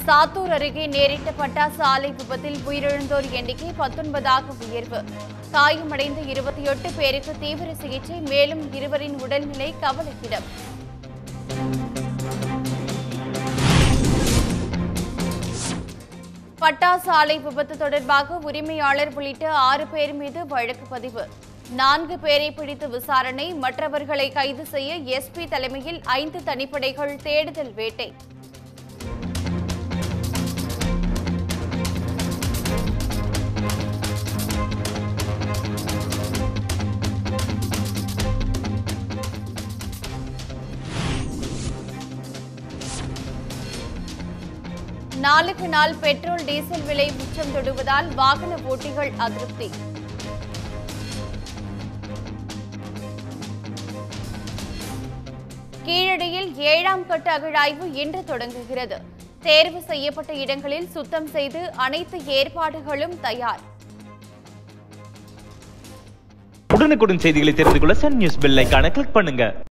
சாத்தூர் அருகே நேரிட்ட பட்டாசு ஆலை விபத்தில் உயிரிழந்தோர் எண்ணிக்கை 19ஆக உயர்வு. காயமடைந்த 28 பேருக்கு தீவிர சிகிச்சை. மேலும் 2 உடல்நிலை கவலைக்கிடம். பட்டாசு ஆலை விபத்து தொடர்பாக உரிமையாளர் உள்ளிட்ட 6 பேர் மீது வழக்கு பதிவு. 4 பேரை பிடித்து விசாரணை. மற்றவர்களை கைது செய்ய எஸ்பி தலைமையில் 5 தனிப்படைகள் தேடுதல் வேட்டை. நாளுக்கு நாள் பெட்ரோல் டீசல் விலை உச்சம் தொடுவதால் வாகன ஓட்டிகள் அதிருப்தி. கீழடியில் 7ஆம் கட்ட அகழாய்வு இன்று தொடங்குகிறது. தேர்வு செய்யப்பட்ட இடங்களில் சுத்தம் செய்து அனைத்து ஏற்பாடுகளும் தயார். உடனுக்குடன் செய்திகளை தெரிந்து கொள்ள சன் நியூஸ் பெல் ஐகானை கிளிக் பண்ணுங்க.